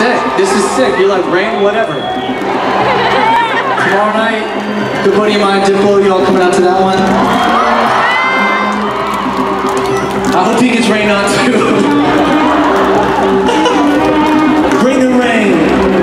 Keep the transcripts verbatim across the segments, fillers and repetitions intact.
sick. This is sick. You're like, rain, whatever. Tomorrow night, good buddy of mine, Diplo, you all coming out to that one? I hope he gets rained on too. Bring the rain.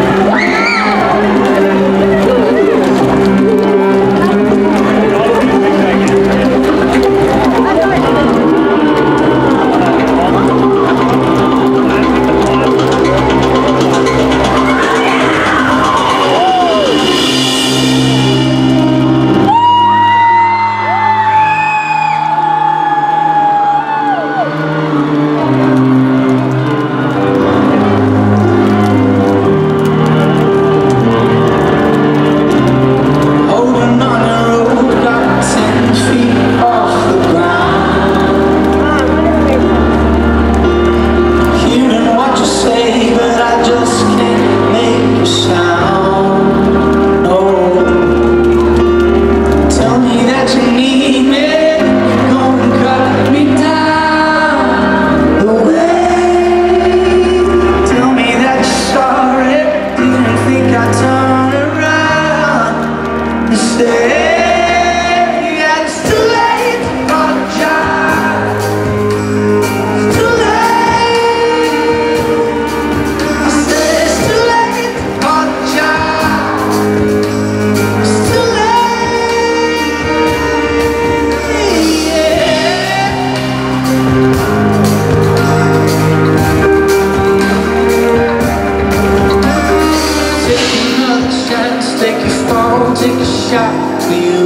Take a shot for you.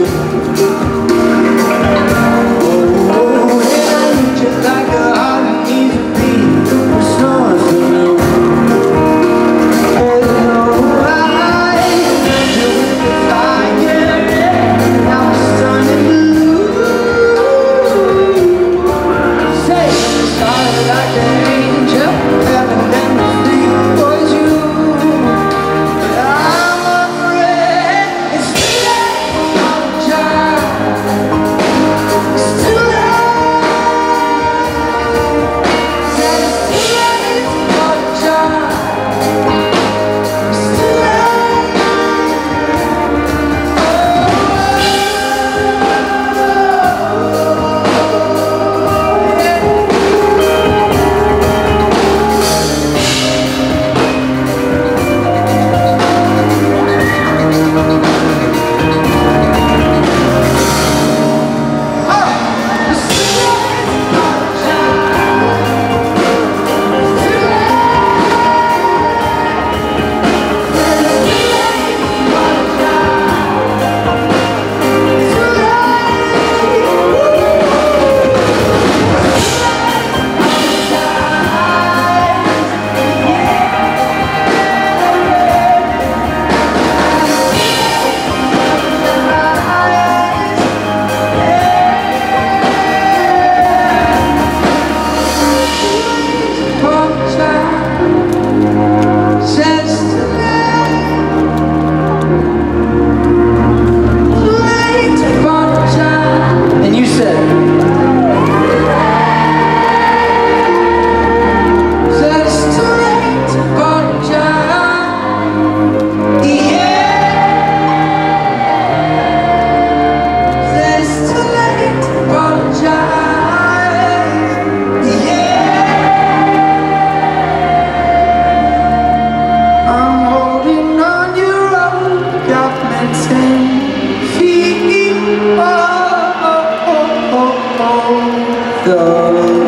Oh, and I need you like a heart that needs a beat. There's nothing new. Hello, I met you with the fire. Now it's turning blue. Say, started like an angel, heaven and the sea was you. But I'm afraid it's the